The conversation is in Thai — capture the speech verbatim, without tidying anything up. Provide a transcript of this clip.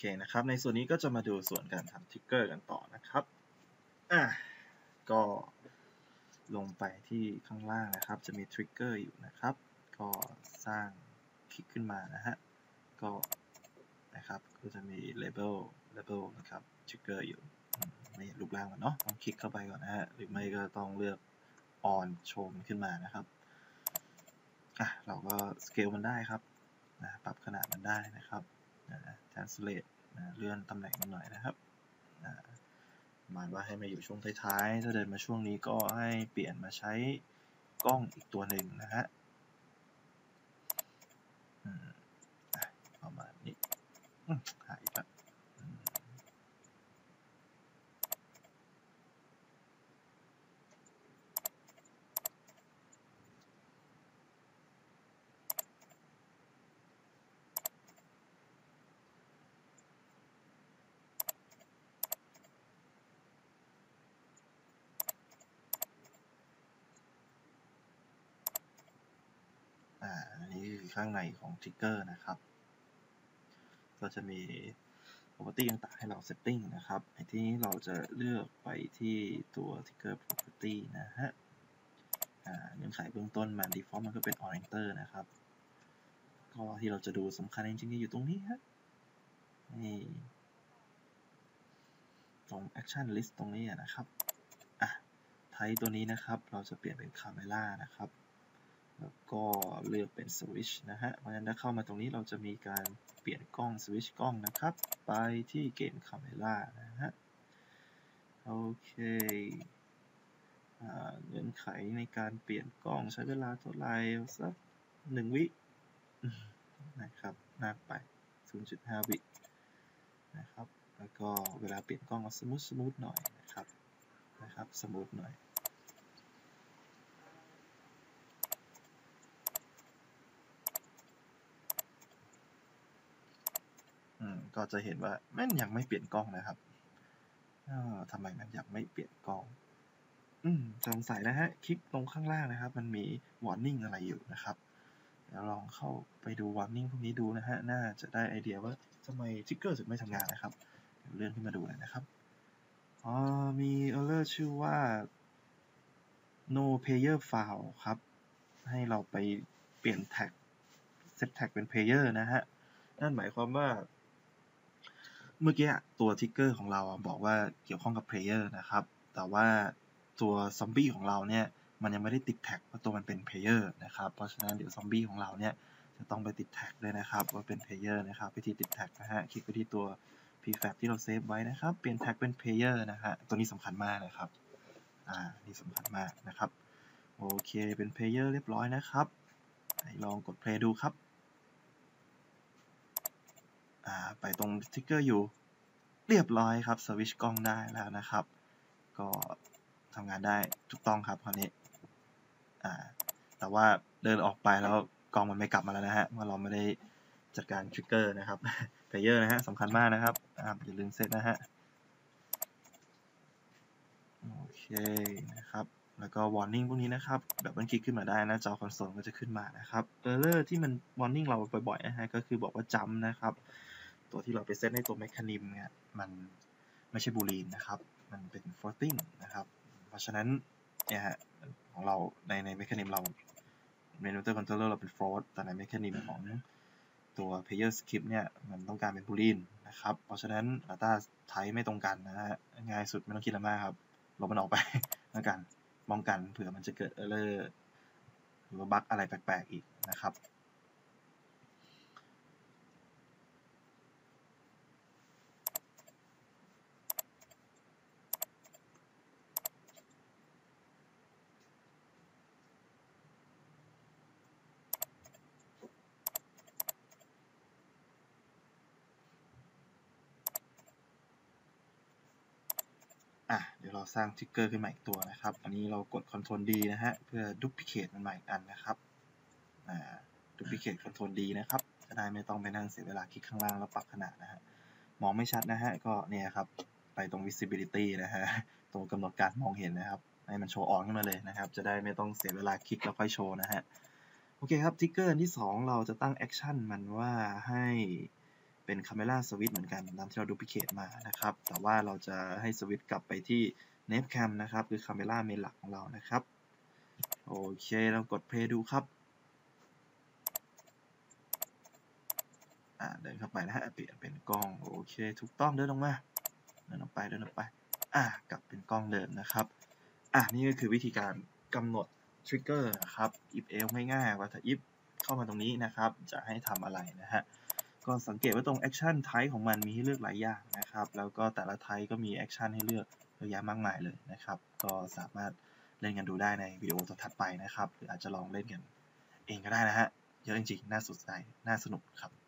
นะครับในส่วนนี้ก็จะมาดูส่วนการทำทริกเกอร์กันต่อนะครับอ่ะก็ลงไปที่ข้างล่างนะครับจะมีทริกเกอร์อยู่นะครับก็สร้างคลิกขึ้นมานะฮะก็นะครับก็จะมี label label นะครับทริกเกอร์อยู่ไม่เห็นรูปร่างมันเนาะต้องคลิกเข้าไปก่อนนะฮะหรือไม่ก็ต้องเลือก on โชว์มันขึ้นมานะครับอ่ะเราก็สเกลมันได้ครับนะปรับขนาดมันได้นะครับนะ translate นะเลื่อนตำแหน่งมันหน่อยนะครับนะหมายว่าให้มาอยู่ช่วงท้ายๆถ้าเดินมาช่วงนี้ก็ให้เปลี่ยนมาใช้กล้องอีกตัวหนึ่งนะฮะประมาณนี้หายไปอ่าอันนี้คือข้างในของทริกเกอร์นะครับก็จะมี property ต่างๆให้เรา setting นะครับในที่นี้เราจะเลือกไปที่ตัว trigger property นะฮะเงื่อนไขเบื้องต้นมัน default มันก็เป็น orienter นะครับก็ที่เราจะดูสำคัญจริงๆอยู่ตรงนี้ฮะนี่ตรง action list ตรงนี้นะครับอ่ะ type ตัวนี้นะครับเราจะเปลี่ยนเป็น camera นะครับแล้วก็เลือกเป็น switch นะฮะเพราะฉะนั้นถ้าเข้ามาตรงนี้เราจะมีการเปลี่ยนกล้อง switch กล้องนะครับไปที่เกม camera นะฮะโอเคเงื่อนไขในการเปลี่ยนกล้องใช้เวลาเท่าไหร่สักหนึ่งวินะครับมากไป ศูนย์จุดห้า วินะครับแล้วก็เวลาเปลี่ยนกล้องเอาสมูทสมูทหน่อยนะครับนะครับสมูทหน่อยอืมก็จะเห็นว่ามันยังไม่เปลี่ยนกล้องนะครับทำไมมันยังไม่เปลี่ยนกล้องอืมสงสัยนะฮะคลิกตรงข้างล่างนะครับมันมี warning อะไรอยู่นะครับเดี๋ยวลองเข้าไปดู warning พวกนี้ดูนะฮะน่าจะได้ไอเดียว่าทำไมทริกเกอร์ถึงไม่ทำงานนะครับเดี๋ยวเลื่อนขึ้นมาดูเลยนะครับอ๋อมี error ชื่อว่า no player file ครับให้เราไปเปลี่ยนแท็ก set tag เป็น player นะฮะนั่นหมายความว่าเมื่อกี้ตัวทริกเกอร์ของเราบอกว่าเกี่ยวข้องกับ player นะครับแต่ว่าตัวซอมบี้ของเราเนี่ยมันยังไม่ได้ติดแท็กว่าตัวมันเป็น player นะครับเพราะฉะนั้นเดี๋ยวซอมบี้ของเราเนี่ยจะต้องไปติดแท็กด้วยนะครับว่าเป็น player นะครับวิธีติดแท็กนะฮะคลิกไปที่ตัว prefab ที่เราเซฟไว้นะครับเปลี่ยนแท็กเป็น player นะฮะตัวนี้สำคัญมากนะครับอ่านี่สำคัญมากนะครับโอเคเป็น player เรียบร้อยนะครับลองกด play ดูครับอ่าไปตรงทริกเกอร์อยู่เรียบร้อยครับสวิตช์กล้องได้แล้วนะครับก็ทำงานได้ถูกต้องครับคราวนี้อ่าแต่ว่าเดินออกไปแล้วกล้องมันไม่กลับมาแล้วนะฮะเมื่อเราไม่ได้จัดการทริกเกอร์นะครับเพลเยอร์นะฮะสำคัญมากนะครับอย่าลืมเซตนะฮะโอเคนะครับแล้วก็ warning พวกนี้นะครับแบบมันคลิกขึ้นมาได้นะจอคอนโซลก็จะขึ้นมานะครับ error ที่มัน warning เราบ่อยๆนะฮะก็คือบอกว่าจำนะครับตัวที่เราไปเซตในตัว mechanism เนี่ยมันไม่ใช่บูลีนนะครับมันเป็น floating นะครับเพราะฉะนั้นเนี่ยฮะของเราในใน mechanism เรา Monitor Controller เราเป็น float แต่ใน mechanism ของตัว player script เนี่ยมันต้องการเป็นบูลีนนะครับเพราะฉะนั้น data type ไม่ตรงกันนะฮะง่ายสุดไม่ต้องคิดอะไรมากครับลบมันออกไปแล้วกันป้องกันเผื่อมันจะเกิด error หรือว่าบั๊กอะไรแปลกๆอีกนะครับอ่ะเดี๋ยวเราสร้างทริกเกอร์ขึ้นมาอีกตัวนะครับอันนี้เรากด Ctrl D นะฮะเพื่อ duplicate มันใหม่อีกอันนะครับอ่า duplicate Ctrl D นะครับจะได้ไม่ต้องไปนั่งเสียเวลาคลิกข้างล่างแล้วปรับขนาดนะฮะมองไม่ชัดนะฮะก็เนี่ยครับไปตรง visibility นะฮะตรงกำหนดการมองเห็นนะครับให้มันโชว์ออนขึ้นมาเลยนะครับจะได้ไม่ต้องเสียเวลาคลิกแล้วค่อยโชว์นะฮะโอเคครับทริกเกอร์ที่สองเราจะตั้งแอคชั่นมันว่าให้เป็น Camera Switch เหมือนกันตามที่เรา Duplicate มานะครับ แต่ว่าเราจะให้สวิตช์กลับไปที่ Nav Cam นะครับ คือ Camera เมนหลักของเรานะครับโอเคเรากด Play ดูครับอ่าเดินเข้าไปนะฮะเปลี่ยนเป็นกล้องโอเคถูกต้องเดินลงมาเดินออกไปเดินออกไปอ่ากลับเป็นกล้องเดิมนะครับอ่ะนี่ก็คือวิธีการกำหนดทริกเกอร์นะครับ if else ง่ายๆว่าถ้า if เข้ามาตรงนี้นะครับจะให้ทำอะไรนะฮะก็สังเกตว่าตรง action type ของมันมีให้เลือกหลายอย่างนะครับแล้วก็แต่ละ type ก็มี action ให้เลือกเยอะแยะมากมายเลยนะครับก็สามารถเล่นกันดูได้ในวิดีโอถัดไปนะครับหรืออาจจะลองเล่นกันเองก็ได้นะฮะเยอะจริงๆน่าสนใจน่าสนุกครับ